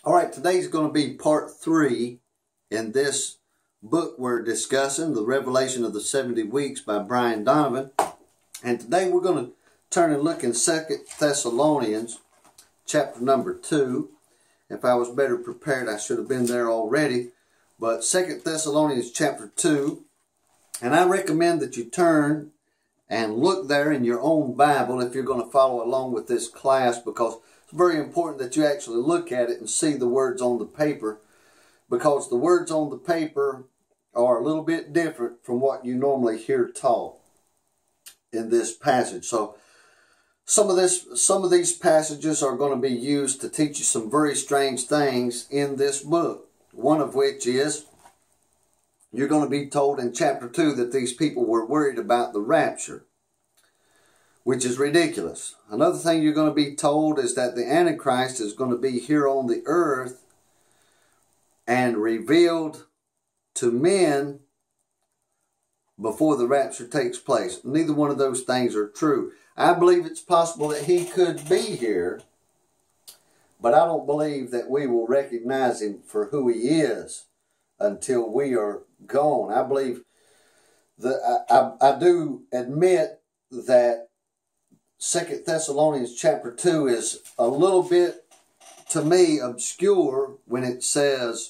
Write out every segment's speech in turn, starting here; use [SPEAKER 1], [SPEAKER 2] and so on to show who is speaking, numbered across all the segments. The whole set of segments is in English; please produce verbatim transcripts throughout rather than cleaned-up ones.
[SPEAKER 1] All right, today's going to be part three in this book we're discussing, The Revelation of the seventy weeks by Brian Donovan. And today we're going to turn and look in Second Thessalonians chapter number two. If I was better prepared, I should have been there already. But Second Thessalonians chapter two, and I recommend that you turn and look there in your own Bible if you're going to follow along with this class, because it's very important that you actually look at it and see the words on the paper, because the words on the paper are a little bit different from what you normally hear taught in this passage. So some of this, some of these passages are going to be used to teach you some very strange things in this book. One of which is, you're going to be told in chapter two that these people were worried about the rapture, which is ridiculous. Another thing you're going to be told is that the Antichrist is going to be here on the earth and revealed to men before the rapture takes place. Neither one of those things are true. I believe it's possible that he could be here, but I don't believe that we will recognize him for who he is until we are gone. I believe that I, I, I do admit that Second Thessalonians chapter two is a little bit, to me, obscure when it says,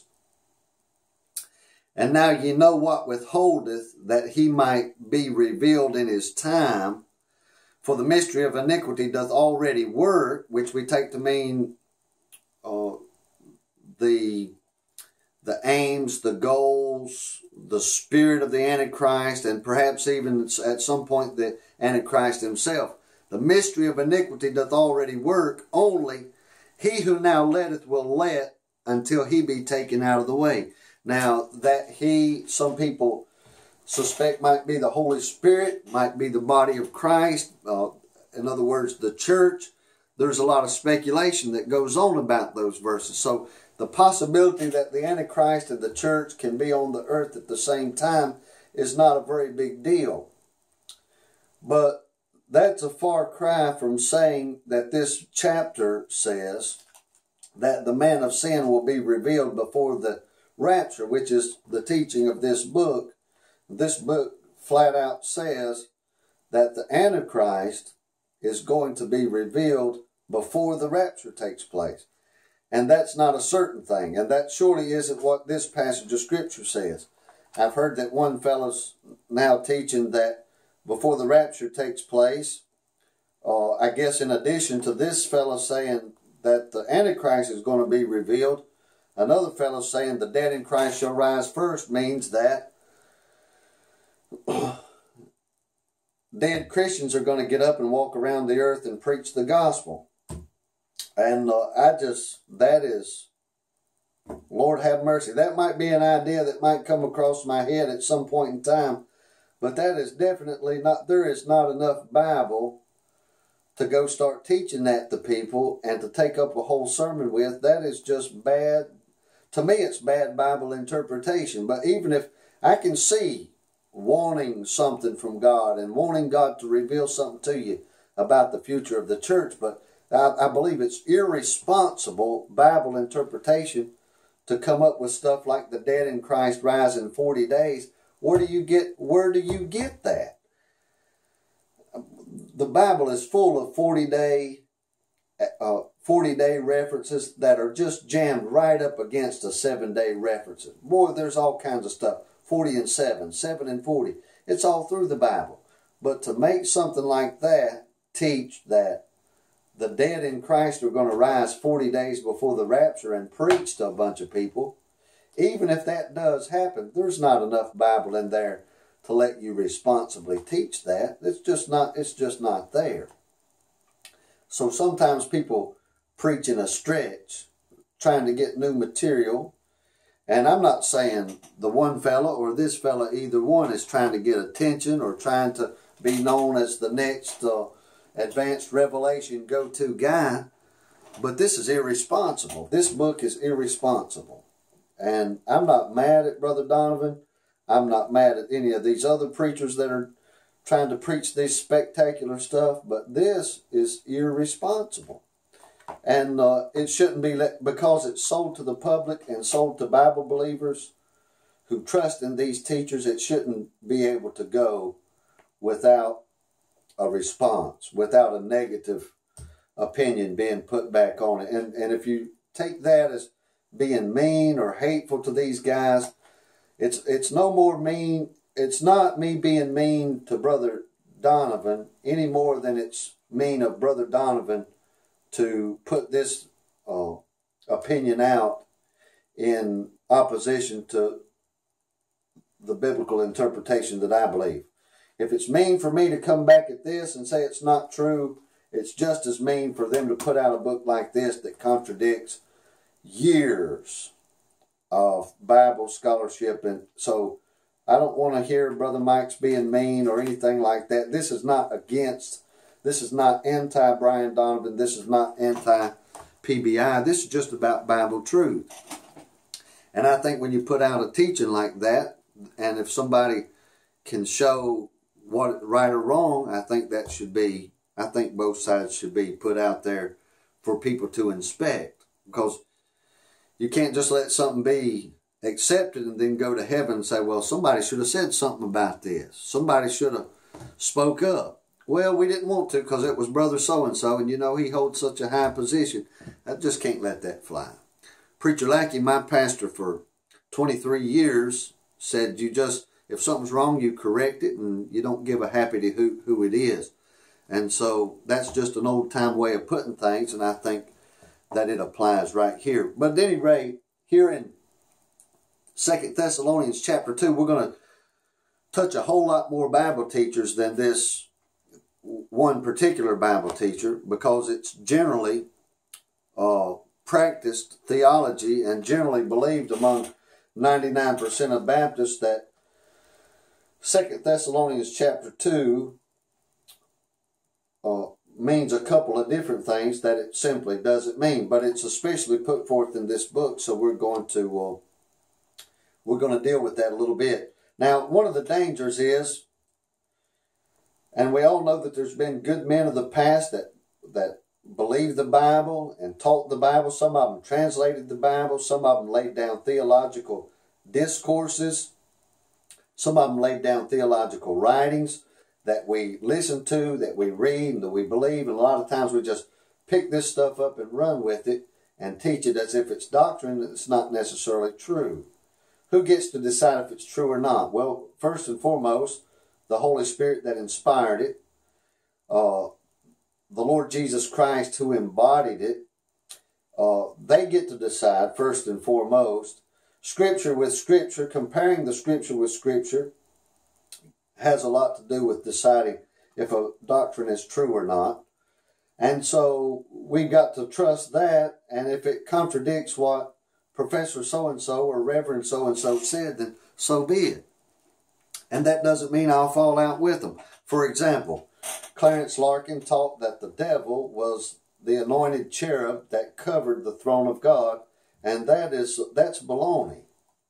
[SPEAKER 1] "And now ye know what withholdeth, that he might be revealed in his time. For the mystery of iniquity doth already work," which we take to mean uh, the the aims, the goals, the spirit of the Antichrist, and perhaps even at some point the Antichrist himself. The mystery of iniquity doth already work, only he who now letteth will let until he be taken out of the way. Now, that he, some people suspect might be the Holy Spirit, might be the body of Christ, uh, in other words, the church. There's a lot of speculation that goes on about those verses. So the possibility that the Antichrist and the church can be on the earth at the same time is not a very big deal. But that's a far cry from saying that this chapter says that the man of sin will be revealed before the rapture, which is the teaching of this book. This book flat out says that the Antichrist is going to be revealed before the rapture takes place. And that's not a certain thing. And that surely isn't what this passage of Scripture says. I've heard that one fellow's now teaching that before the rapture takes place, uh, I guess in addition to this fellow saying that the Antichrist is going to be revealed, another fellow saying the dead in Christ shall rise first means that dead Christians are going to get up and walk around the earth and preach the gospel. And uh, I just, that is, Lord have mercy. That might be an idea that might come across my head at some point in time, but that is definitely not, there is not enough Bible to go start teaching that to people and to take up a whole sermon with. That is just bad. To me, it's bad Bible interpretation. But even if I can see wanting something from God and wanting God to reveal something to you about the future of the church, but I, I believe it's irresponsible Bible interpretation to come up with stuff like the dead in Christ rise in forty days. Where do you get, where do you get that? The Bible is full of forty day, uh, forty day references that are just jammed right up against a seven day references. Boy, there's all kinds of stuff. forty and seven, seven and forty. It's all through the Bible. But to make something like that teach that the dead in Christ are going to rise forty days before the rapture and preach to a bunch of people, even if that does happen, there's not enough Bible in there to let you responsibly teach that. It's just not, it's just not there. So sometimes people preach in a stretch, trying to get new material. And I'm not saying the one fella or this fella, either one, is trying to get attention or trying to be known as the next uh, advanced revelation go-to guy. But this is irresponsible. This book is irresponsible. And I'm not mad at Brother Donovan. I'm not mad at any of these other preachers that are trying to preach this spectacular stuff. But this is irresponsible. And uh, it shouldn't be let, because it's sold to the public and sold to Bible believers who trust in these teachers, it shouldn't be able to go without a response, without a negative opinion being put back on it. And, and if you take that as being mean or hateful to these guys, it's, it's no more mean. It's not me being mean to Brother Donovan any more than it's mean of Brother Donovan to put this uh, opinion out in opposition to the biblical interpretation that I believe. If it's mean for me to come back at this and say it's not true, it's just as mean for them to put out a book like this that contradicts years of Bible scholarship. And so I don't want to hear Brother Mike's being mean or anything like that. This is not against, this is not anti-Brian Donovan. This is not anti-P B I. This is just about Bible truth. And I think when you put out a teaching like that, and if somebody can show what right or wrong, I think that should be, I think both sides should be put out there for people to inspect. Because you can't just let something be accepted and then go to heaven and say, well, somebody should have said something about this. Somebody should have spoke up. Well, we didn't want to because it was Brother so-and-so, and you know, he holds such a high position. I just can't let that fly. Preacher Lackey, my pastor for twenty-three years, said you just, if something's wrong, you correct it, and you don't give a happy to who, who it is. And so that's just an old-time way of putting things, and I think that it applies right here. But at any rate, here in Second Thessalonians chapter two, we're going to touch a whole lot more Bible teachers than this one particular Bible teacher, because it's generally uh, practiced theology and generally believed among ninety-nine percent of Baptists that Second Thessalonians chapter two uh, means a couple of different things that it simply doesn't mean. But it's especially put forth in this book, so we're going to uh, we're going to deal with that a little bit. Now, one of the dangers is, and we all know that there's been good men of the past that that believed the Bible and taught the Bible. Some of them translated the Bible. Some of them laid down theological discourses. Some of them laid down theological writings that we listen to, that we read, and that we believe. And a lot of times we just pick this stuff up and run with it and teach it as if it's doctrine that's not necessarily true. Who gets to decide if it's true or not? Well, first and foremost, the Holy Spirit that inspired it, uh, the Lord Jesus Christ who embodied it, uh, they get to decide first and foremost. Scripture with Scripture, comparing the Scripture with Scripture, has a lot to do with deciding if a doctrine is true or not. And so we've got to trust that, and if it contradicts what Professor so-and-so or Reverend so-and-so said, then so be it. And that doesn't mean I'll fall out with them. For example, Clarence Larkin taught that the devil was the anointed cherub that covered the throne of God, and that is that's baloney.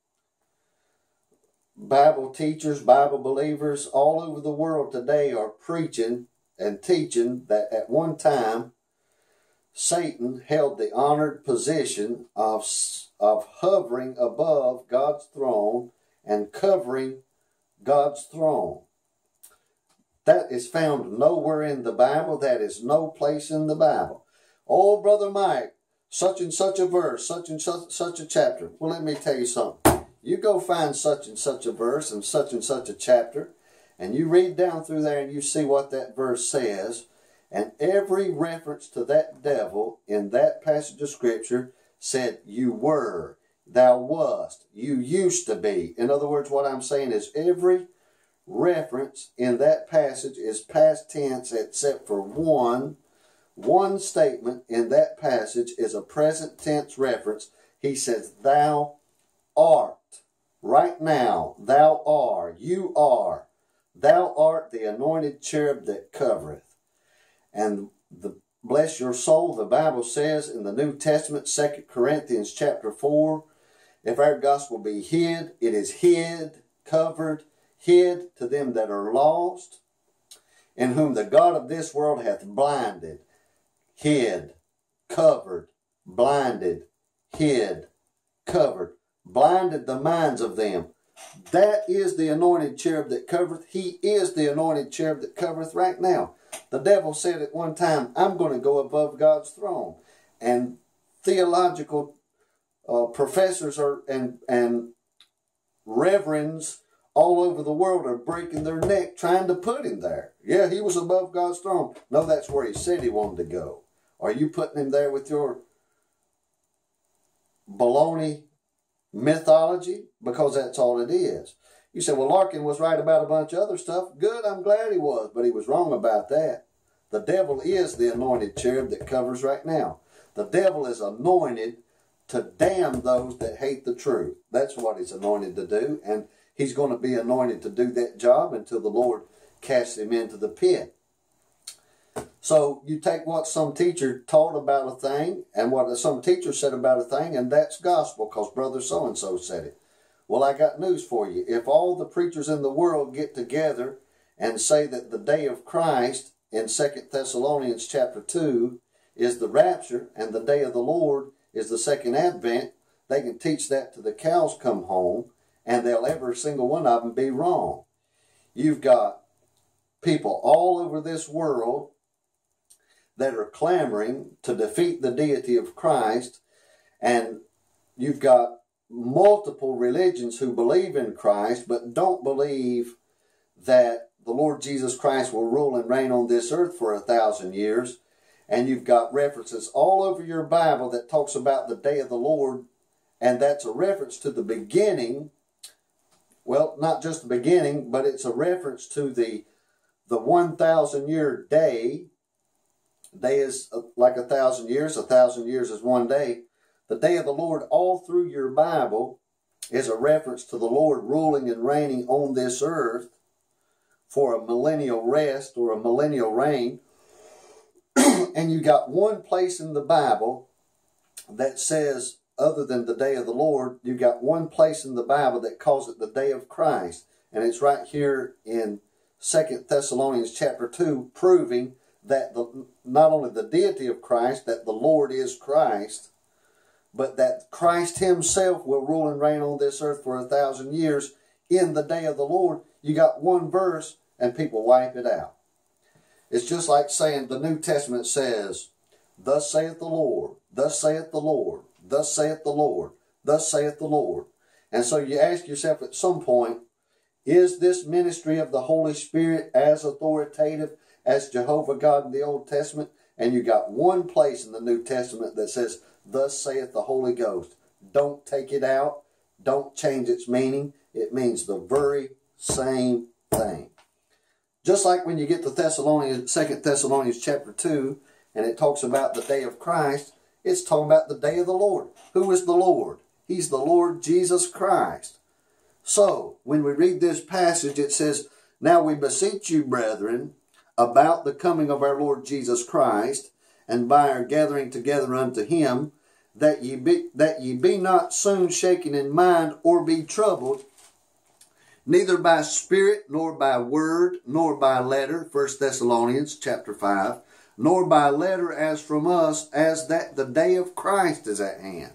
[SPEAKER 1] Bible teachers, Bible believers all over the world today are preaching and teaching that at one time Satan held the honored position of, of hovering above God's throne and covering God's throne. That is found nowhere in the Bible. That is no place in the Bible. Oh, Brother Mike, such and such a verse, such and such, such a chapter. Well, let me tell you something. You go find such and such a verse and such and such a chapter, and you read down through there and you see what that verse says, and every reference to that devil in that passage of Scripture said you were, thou wast, you used to be. In other words, what I'm saying is every reference in that passage is past tense except for one. One statement in that passage is a present tense reference. He says, thou art. Right now, thou art, you are. Thou art the anointed cherub that covereth. And the bless your soul, the Bible says in the New Testament, Second Corinthians chapter four, if our gospel be hid, it is hid, covered, hid to them that are lost, in whom the God of this world hath blinded, hid, covered, blinded, hid, covered, blinded the minds of them. That is the anointed cherub that covereth. He is the anointed cherub that covereth right now. The devil said at one time, I'm going to go above God's throne. And theological uh, professors are, and, and reverends all over the world are breaking their neck trying to put him there. Yeah, he was above God's throne. No, that's where he said he wanted to go. Are you putting him there with your baloney mythology? Because that's all it is. You say, well, Larkin was right about a bunch of other stuff. Good, I'm glad he was, but he was wrong about that. The devil is the anointed cherub that covers right now. The devil is anointed to damn those that hate the truth. That's what he's anointed to do, and he's going to be anointed to do that job until the Lord casts him into the pit. So you take what some teacher taught about a thing and what some teacher said about a thing, and that's gospel because brother so-and-so said it. Well, I got news for you. If all the preachers in the world get together and say that the day of Christ in Second Thessalonians chapter two is the rapture and the day of the Lord is the second advent, they can teach that to the cows come home, and they'll every single one of them be wrong. You've got people all over this world that are clamoring to defeat the deity of Christ, and you've got multiple religions who believe in Christ but don't believe that the Lord Jesus Christ will rule and reign on this earth for a thousand years. And you've got references all over your Bible that talks about the day of the Lord, and that's a reference to the beginning. Well, not just the beginning, but it's a reference to the the one thousand year day. Day is like a thousand years. A thousand years is one day. The day of the Lord all through your Bible is a reference to the Lord ruling and reigning on this earth for a millennial rest or a millennial reign. And you got one place in the Bible that says, other than the day of the Lord, you got one place in the Bible that calls it the day of Christ. And it's right here in Second Thessalonians chapter two, proving that the, not only the deity of Christ, that the Lord is Christ, but that Christ himself will rule and reign on this earth for a thousand years in the day of the Lord. You got one verse and people wipe it out. It's just like saying the New Testament says, thus saith the Lord, thus saith the Lord, thus saith the Lord, thus saith the Lord. And so you ask yourself at some point, is this ministry of the Holy Spirit as authoritative as Jehovah God in the Old Testament? And you got one place in the New Testament that says, thus saith the Holy Ghost. Don't take it out. Don't change its meaning. It means the very same thing. Just like when you get to Thessalonians, Second Thessalonians chapter two, and it talks about the day of Christ, it's talking about the day of the Lord. Who is the Lord? He's the Lord Jesus Christ. So, when we read this passage, it says, now we beseech you, brethren, about the coming of our Lord Jesus Christ, and by our gathering together unto him, that ye be, that ye be not soon shaken in mind or be troubled, neither by spirit, nor by word, nor by letter, First Thessalonians chapter five, nor by letter as from us, as that the day of Christ is at hand.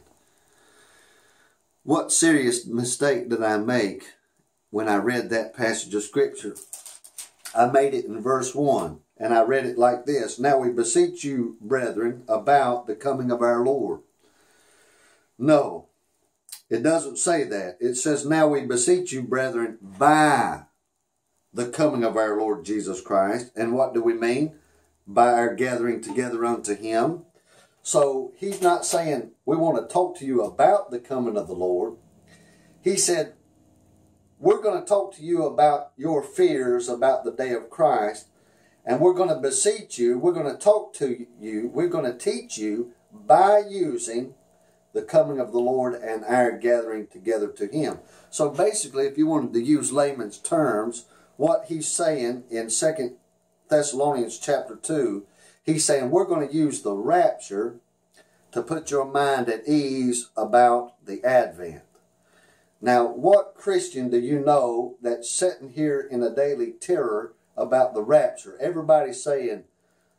[SPEAKER 1] What serious mistake did I make when I read that passage of Scripture? I made it in verse one, and I read it like this. Now we beseech you, brethren, about the coming of our Lord. No, it doesn't say that. It says, now we beseech you, brethren, by the coming of our Lord Jesus Christ. And what do we mean? By our gathering together unto him. So he's not saying we want to talk to you about the coming of the Lord. He said, we're going to talk to you about your fears about the day of Christ. And we're going to beseech you. We're going to talk to you. We're going to teach you by using the coming of the Lord and our gathering together to him. So basically, if you wanted to use layman's terms, what he's saying in Second Thessalonians chapter two, he's saying we're going to use the rapture to put your mind at ease about the Advent. Now, what Christian do you know that's sitting here in a daily terror about the rapture? Everybody's saying,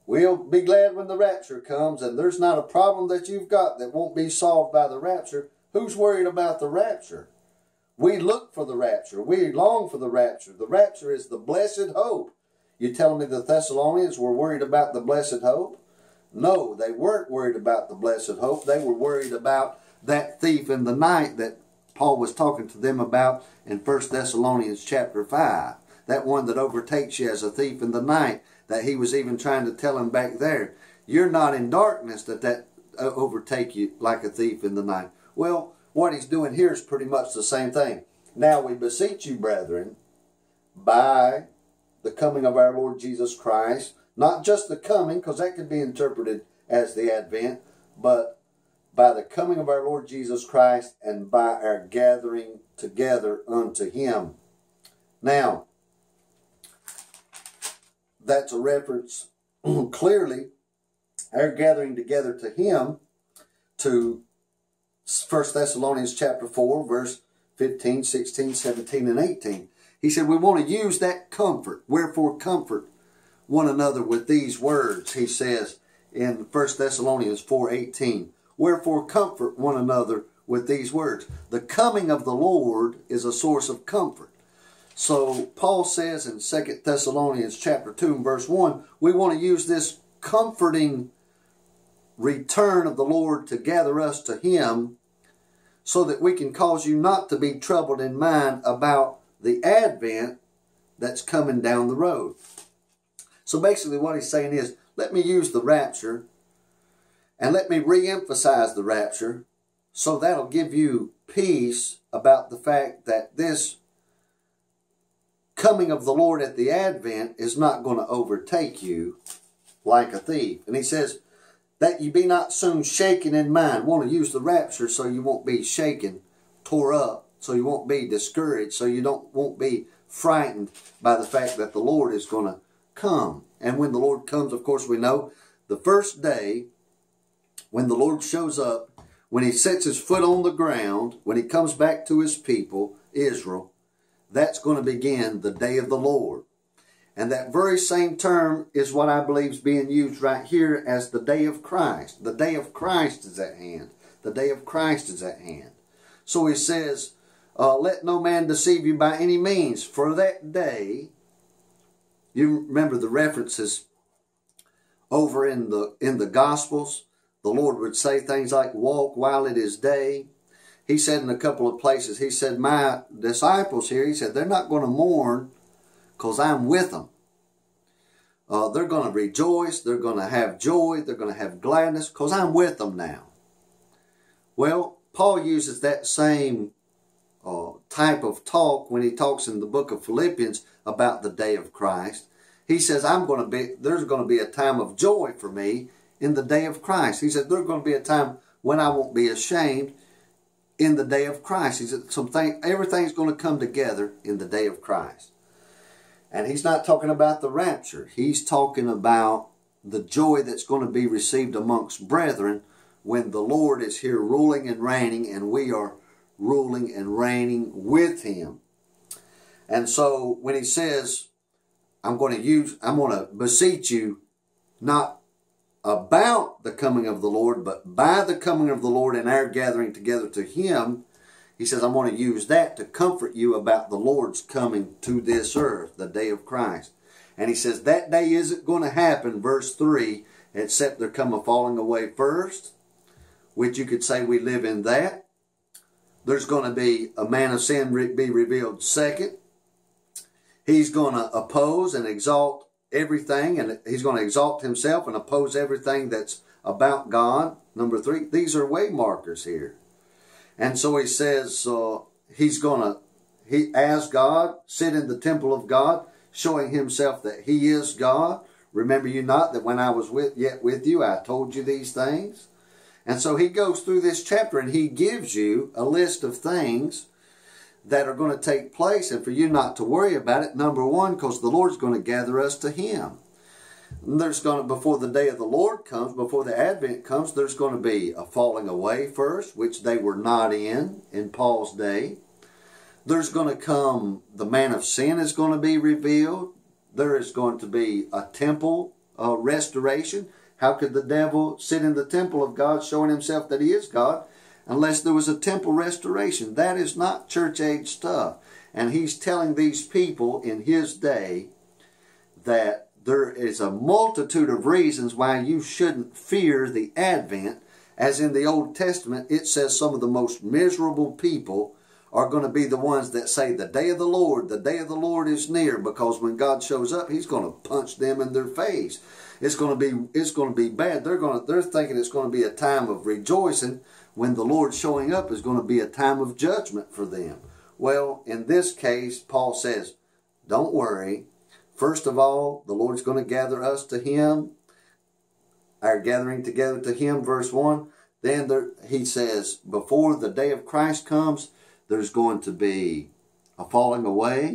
[SPEAKER 1] We'll be glad when the rapture comes, and there's not a problem that you've got that won't be solved by the rapture. Who's worried about the rapture? We look for the rapture. We long for the rapture. The rapture is the blessed hope. You telling me the Thessalonians were worried about the blessed hope? No, they weren't worried about the blessed hope. They were worried about that thief in the night that Paul was talking to them about in First Thessalonians chapter five. That one that overtakes you as a thief in the night, that he was even trying to tell him back there. You're not in darkness that that overtake you like a thief in the night. Well, what he's doing here is pretty much the same thing. Now we beseech you, brethren, by the coming of our Lord Jesus Christ, not just the coming, because that could be interpreted as the advent, but by the coming of our Lord Jesus Christ and by our gathering together unto him. Now, that's a reference clearly, our gathering together to him, to First Thessalonians chapter four, verse fifteen, sixteen, seventeen, and eighteen. He said we want to use that comfort. Wherefore comfort one another with these words. He says in First Thessalonians four, eighteen. Wherefore comfort one another with these words. The coming of the Lord is a source of comfort. So Paul says in Second Thessalonians chapter two and verse one, we want to use this comforting return of the Lord to gather us to him, so that we can cause you not to be troubled in mind about the advent that's coming down the road. So basically what he's saying is, let me use the rapture and let me re-emphasize the rapture, so that'll give you peace about the fact that this coming of the Lord at the advent is not going to overtake you like a thief. And he says, that you be not soon shaken in mind. Want to use the rapture so you won't be shaken, tore up, so you won't be discouraged, so you don't won't be frightened by the fact that the Lord is going to come. And when the Lord comes, of course, we know the first day when the Lord shows up, when he sets his foot on the ground, when he comes back to his people, Israel, that's going to begin the day of the Lord. And that very same term is what I believe is being used right here as the day of Christ. The day of Christ is at hand. The day of Christ is at hand. So he says, uh, let no man deceive you by any means. For that day, you remember the references over in the, in the Gospels. The Lord would say things like, walk while it is day. He said in a couple of places, he said, my disciples here, he said, they're not going to mourn because I'm with them. Uh, they're going to rejoice. They're going to have joy. They're going to have gladness because I'm with them now. Well, Paul uses that same uh, type of talk when he talks in the book of Philippians about the day of Christ. He says, I'm going to be, there's going to be a time of joy for me in the day of Christ. He said, there's going to be a time when I won't be ashamed in the day of Christ. He said, something, everything's going to come together in the day of Christ. And he's not talking about the rapture. He's talking about the joy that's going to be received amongst brethren when the Lord is here ruling and reigning, and we are ruling and reigning with him. And so when he says, I'm going to use, I'm going to beseech you not about the coming of the Lord, but by the coming of the Lord and our gathering together to him, he says, I'm going to use that to comfort you about the Lord's coming to this earth, the day of Christ. And he says, that day isn't going to happen, verse three, except there come a falling away first, which you could say we live in that. There's going to be a man of sin be revealed second. He's going to oppose and exalt everything, and he's going to exalt himself and oppose everything that's about God. Number three, these are way markers here. And so he says uh, he's going to, he as God, sit in the temple of God, showing himself that he is God. Remember you not that when I was with, yet with you, I told you these things? And so he goes through this chapter and he gives you a list of things that are going to take place, and for you not to worry about it. Number one, because the Lord's going to gather us to him. And there's going to, before the day of the Lord comes, before the Advent comes, there's going to be a falling away first, which they were not in, in Paul's day. There's going to come, the man of sin is going to be revealed. There is going to be a temple uh, restoration? How could the devil sit in the temple of God showing himself that he is God unless there was a temple restoration? That is not church age stuff. And he's telling these people in his day that there is a multitude of reasons why you shouldn't fear the advent. As in the Old Testament, it says some of the most miserable people are going to be the ones that say, the day of the Lord, the day of the Lord is near, because when God shows up, he's going to punch them in their face. It's going to be, it's going to be bad. They're going to, they're thinking it's going to be a time of rejoicing, when the Lord showing up is going to be a time of judgment for them. Well, in this case, Paul says, don't worry. First of all, the Lord's going to gather us to him, our gathering together to him, verse one. Then there, he says, before the day of Christ comes, there's going to be a falling away.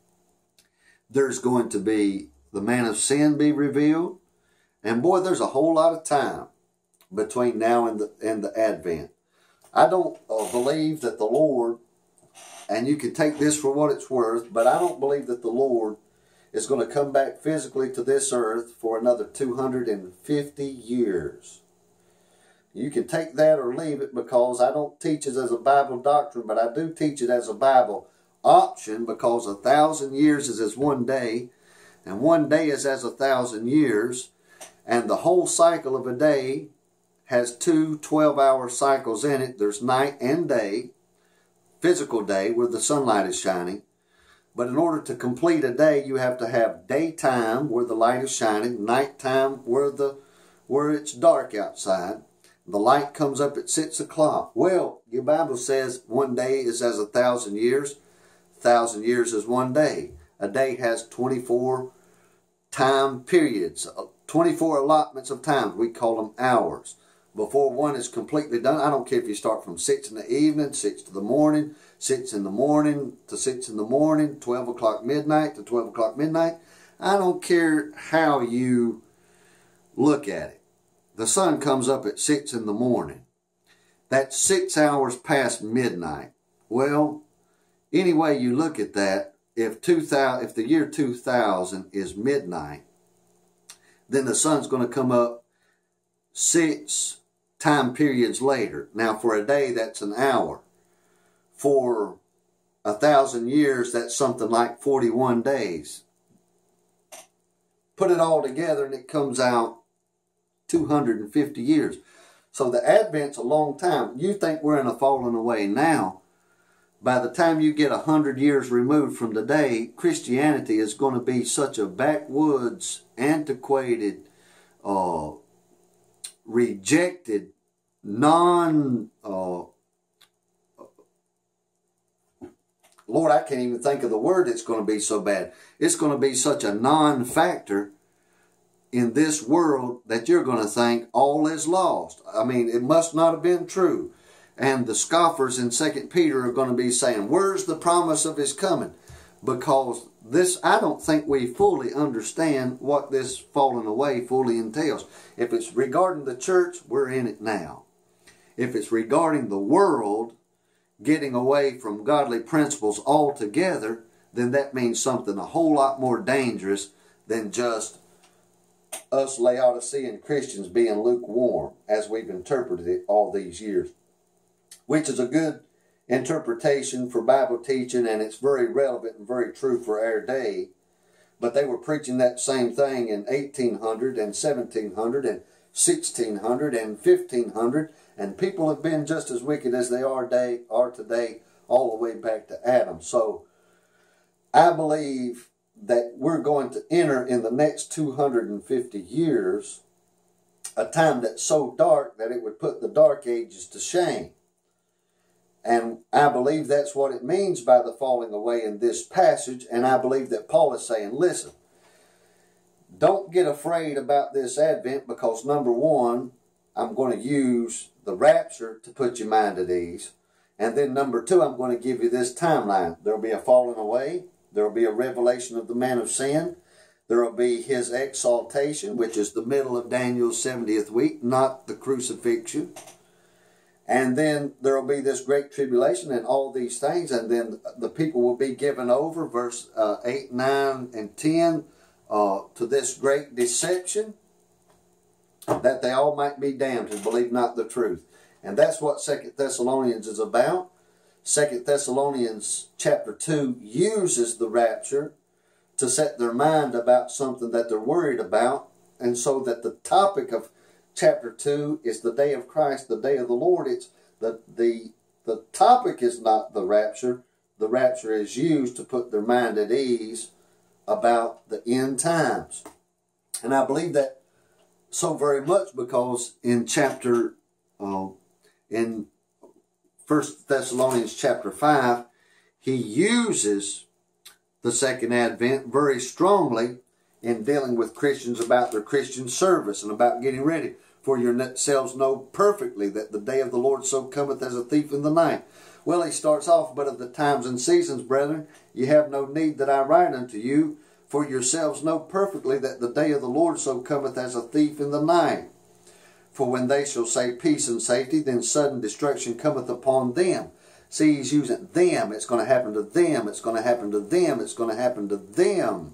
[SPEAKER 1] There's going to be the man of sin be revealed. And boy, there's a whole lot of time between now and the, and the advent. I don't uh, believe that the Lord, and you can take this for what it's worth, but I don't believe that the Lord is going to come back physically to this earth for another two hundred fifty years. You can take that or leave it, because I don't teach it as a Bible doctrine, but I do teach it as a Bible option, because a thousand years is as one day, and one day is as a thousand years, and the whole cycle of a day has two twelve-hour cycles in it. There's night and day, physical day where the sunlight is shining. But in order to complete a day, you have to have daytime where the light is shining, nighttime where the where it's dark outside. The light comes up at six o'clock. Well, your Bible says one day is as a thousand years. A thousand years is one day. A day has twenty-four time periods, twenty-four allotments of time. We call them hours. Before one is completely done, I don't care if you start from six in the evening, six to the morning, six in the morning to six in the morning, twelve o'clock midnight to twelve o'clock midnight. I don't care how you look at it. The sun comes up at six in the morning. That's six hours past midnight. Well, any way you look at that, if two thousand, if the year two thousand is midnight, then the sun's going to come up six time periods later. Now, for a day, that's an hour. For a thousand years, that's something like forty-one days. Put it all together and it comes out two hundred fifty years. So the Advent's a long time. You think we're in a falling away now. By the time you get a hundred years removed from today, Christianity is going to be such a backwoods, antiquated, uh, rejected, non... Uh, Lord, I can't even think of the word it's going to be so bad. It's going to be such a non-factor in this world that you're going to think all is lost. I mean, it must not have been true. And the scoffers in Second Peter are going to be saying, where's the promise of his coming? Because this, I don't think we fully understand what this falling away fully entails. If it's regarding the church, we're in it now. If it's regarding the world, getting away from godly principles altogether, then that means something a whole lot more dangerous than just us Laodicean Christians being lukewarm, as we've interpreted it all these years. Which is a good interpretation for Bible teaching, and it's very relevant and very true for our day. But they were preaching that same thing in eighteen hundred and seventeen hundred and sixteen hundred and fifteen hundred, and people have been just as wicked as they are, day, are today, all the way back to Adam. So I believe that we're going to enter in the next two hundred fifty years a time that's so dark that it would put the Dark Ages to shame. And I believe that's what it means by the falling away in this passage. And I believe that Paul is saying, listen, don't get afraid about this Advent, because number one, I'm going to use the rapture to put your mind at ease. And then number two, I'm going to give you this timeline. There will be a falling away. There will be a revelation of the man of sin. There will be his exaltation, which is the middle of Daniel's seventieth week, not the crucifixion. And then there will be this great tribulation and all these things. And then the people will be given over, verse uh, eight, nine, and ten. uh, to this great deception, that they all might be damned who believe not the truth. And that's what Second Thessalonians is about. Second Thessalonians chapter two uses the rapture to set their mind about something that they're worried about. And so that the topic of chapter two is the day of Christ, the day of the Lord. It's the, the, the topic is not the rapture. The rapture is used to put their mind at ease about the end times. And I believe that so very much because in chapter, uh, in First Thessalonians chapter five, he uses the second advent very strongly in dealing with Christians about their Christian service and about getting ready. For yourselves know perfectly that the day of the Lord so cometh as a thief in the night. Well, he starts off, but of the times and seasons, brethren, ye have no need that I write unto you, for yourselves know perfectly that the day of the Lord so cometh as a thief in the night. For when they shall say peace and safety, then sudden destruction cometh upon them. See, he's using them. It's going to happen to them. It's going to happen to them. It's going to happen to them.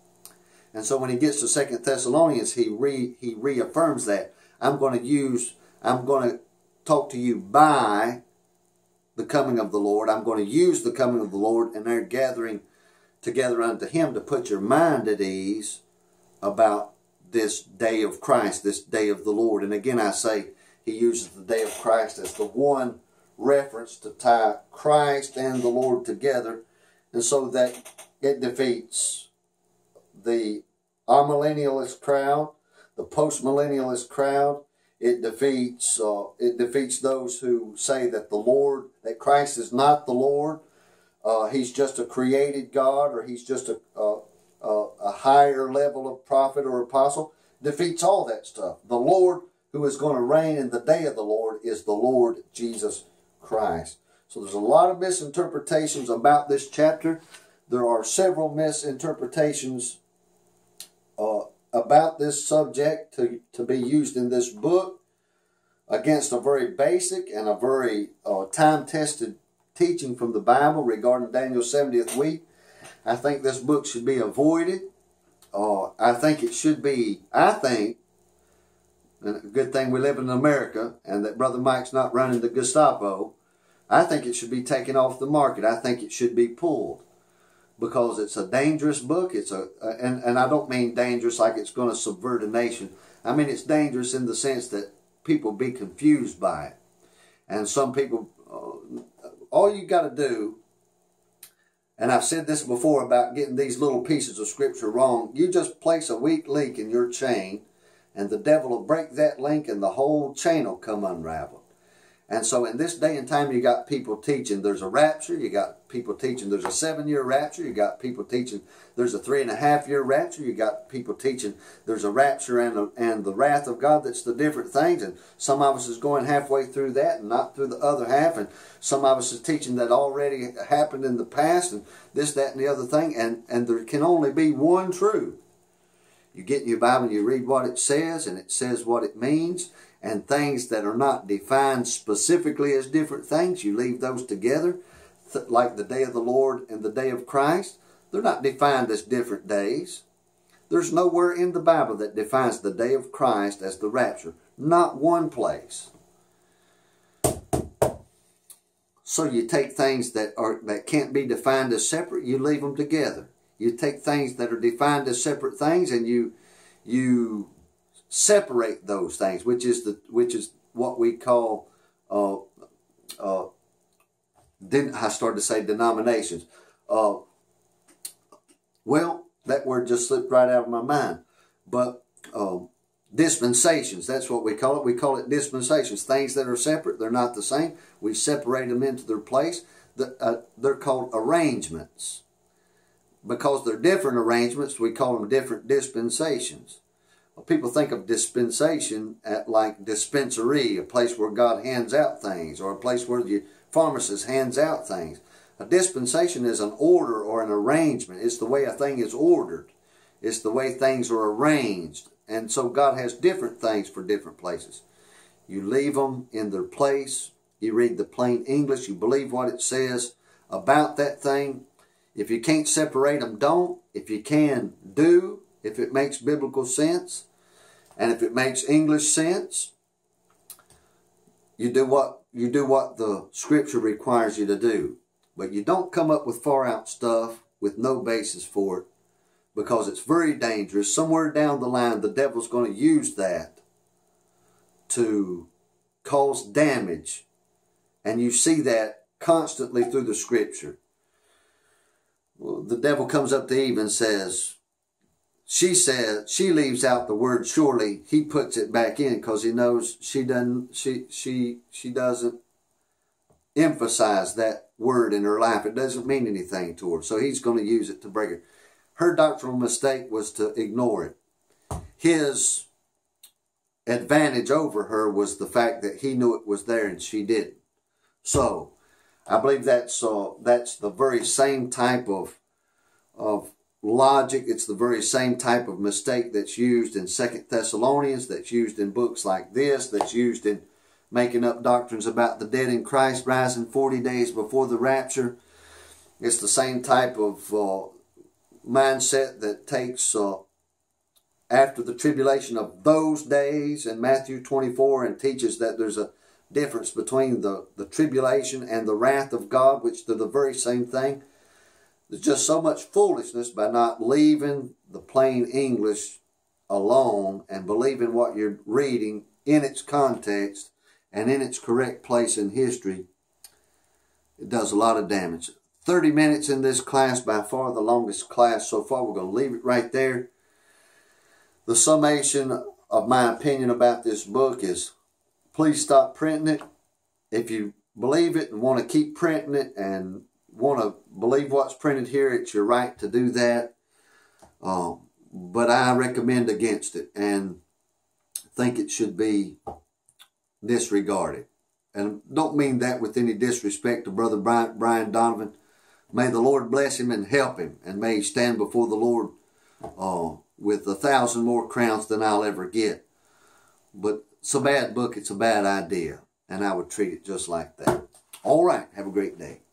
[SPEAKER 1] And so when he gets to Second Thessalonians, he re, he reaffirms that. I'm going to use, I'm going to talk to you by the coming of the Lord. I'm going to use the coming of the Lord, and they're gathering together unto him to put your mind at ease about this day of Christ, this day of the Lord. And again, I say he uses the day of Christ as the one reference to tie Christ and the Lord together, and so that it defeats the amillennialist crowd, the postmillennialist crowd. It defeats uh, it defeats those who say that the Lord, that Christ is not the Lord. Uh, he's just a created God, or he's just a, a, a, a higher level of prophet or apostle. Defeats all that stuff. The Lord who is going to reign in the day of the Lord is the Lord Jesus Christ. So there's a lot of misinterpretations about this chapter. There are several misinterpretations uh, about this subject to, to be used in this book against a very basic and a very uh, time-tested teaching from the Bible regarding Daniel's seventieth week. I think this book should be avoided. Uh, I think it should be, I think, and a good thing we live in America and that Brother Mike's not running the Gestapo, I think it should be taken off the market. I think it should be pulled because it's a dangerous book. It's a, and, and I don't mean dangerous like it's going to subvert a nation. I mean it's dangerous in the sense that people be confused by it. And some people, uh, all you got to do, and I've said this before about getting these little pieces of scripture wrong, you just place a weak link in your chain and the devil will break that link and the whole chain will come unraveled. And so in this day and time, you got people teaching there's a rapture. You got people teaching there's a seven-year rapture. You got people teaching there's a three-and-a-half-year rapture. You got people teaching there's a rapture and, a, and the wrath of God. That's the different things. And some of us is going halfway through that and not through the other half. And some of us is teaching that already happened in the past and this, that, and the other thing. And, and there can only be one truth. You get in your Bible and you read what it says, and it says what it means. And things that are not defined specifically as different things, you leave those together, th like the day of the Lord and the day of Christ. They're not defined as different days. There's nowhere in the Bible that defines the day of Christ as the rapture. Not one place. So you take things that are that can't be defined as separate, you leave them together. You take things that are defined as separate things and you you separate those things, which is the which is what we call uh, uh, then I started to say denominations. Uh, well, that word just slipped right out of my mind. But um, dispensations, that's what we call it. We call it dispensations. Things that are separate, they're not the same. We separate them into their place. The, uh, they're called arrangements. Because they're different arrangements, we call them different dispensations. People think of dispensation at like dispensary, a place where God hands out things, or a place where the pharmacist hands out things. A dispensation is an order or an arrangement. It's the way a thing is ordered. It's the way things are arranged. And so God has different things for different places. You leave them in their place. You read the plain English. You believe what it says about that thing. If you can't separate them, don't. If you can, do. if it makes biblical sense, and if it makes English sense, you do what you do what the Scripture requires you to do. But you don't come up with far out stuff with no basis for it, because it's very dangerous. Somewhere down the line, the devil's going to use that to cause damage. And you see that constantly through the Scripture. Well, the devil comes up to Eve and says, she says, she leaves out the word surely. He puts it back in because he knows she doesn't, she, she, she doesn't emphasize that word in her life. It doesn't mean anything to her. So he's going to use it to break her. Her doctrinal mistake was to ignore it. His advantage over her was the fact that he knew it was there and she didn't. So I believe that's uh, that's the very same type of of logic. It's the very same type of mistake that's used in Second Thessalonians, that's used in books like this, that's used in making up doctrines about the dead in Christ rising forty days before the rapture. It's the same type of uh, mindset that takes uh, after the tribulation of those days in Matthew twenty-four and teaches that there's a difference between the, the tribulation and the wrath of God, which they're the very same thing. There's just so much foolishness by not leaving the plain English alone and believing what you're reading in its context and in its correct place in history. It does a lot of damage. thirty minutes in this class, by far the longest class so far. We're going to leave it right there. The summation of my opinion about this book is, please stop printing it. If you believe it and want to keep printing it and want to believe what's printed here, it's your right to do that. Um, but I recommend against it and think it should be disregarded. And don't mean that with any disrespect to Brother Brian, Brian Donovan. May the Lord bless him and help him, and may he stand before the Lord uh, with a thousand more crowns than I'll ever get. But it's a bad book, it's a bad idea, and I would treat it just like that. All right, have a great day.